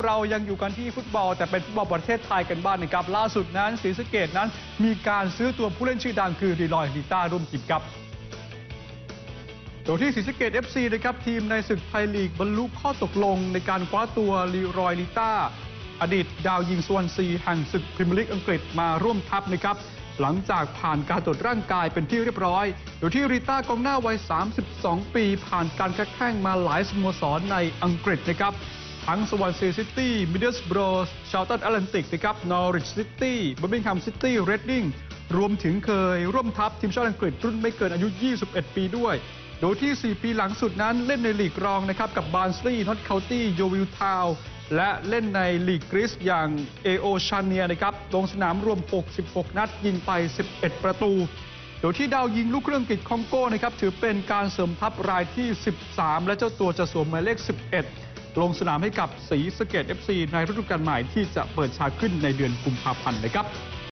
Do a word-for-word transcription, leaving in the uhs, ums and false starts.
เรายังอยู่กันที่ฟุตบอลแต่เป็นฟุตบอลประเทศไทยกันบ้าง นะครับล่าสุดนั้นศรีสะเกษนั้นมีการซื้อตัวผู้เล่นชื่อดังคือรีลอยลีต้าร่วมทีมครับโดยที่ศรีสะเกษ เอฟ ซี นะครับทีมในศึกไทยลีกบรรลุข้อตกลงในการคว้าตัวลีรอยลีต้าอดีตดาวยิงสวอนซีแห่งศึกพรีเมียร์ลีกอังกฤษมาร่วมทัพนะครับหลังจากผ่านการตรวจร่างกายเป็นที่เรียบร้อยโดยที่ลีต้ากองหน้าวัยสามสิบสองปีผ่านการคัดแข้งมาหลายสโมสรในอังกฤษนะครับทั้งสวอนซีซิตี้มิดเดิลสบรอว์ชาร์ลตันแอตแลนติกนะครับนอริชซิตี้เบอร์มิงแฮมซิตี้เรดดิ้งรวมถึงเคยร่วมทัพทีมชาติอังกฤษรุ่นไม่เกินอายุยี่สิบเอ็ดปีด้วยโดยที่สี่ปีหลังสุดนั้นเล่นในลีกรองนะครับกับบาร์นสลีย์นอตเคานตี้โยวิลทาวน์และเล่นในลีกกรีซอย่างเอโอชาเนียนะครับลงสนามรวมหกสิบหกนัดยิงไปสิบเอ็ดประตูโดยที่ดาวยิงลูกครึ่งอังกฤษคองโก้นะครับถือเป็นการเสริมทัพรายที่สิบสามและเจ้าตัวจะสวมหมายเลขสิบเอ็ดลงสนามให้กับศรีสะเกษ เอฟ ซี ในฤดูกาลใหม่ที่จะเปิดฉากขึ้นในเดือนกุมภาพันธ์นะครับ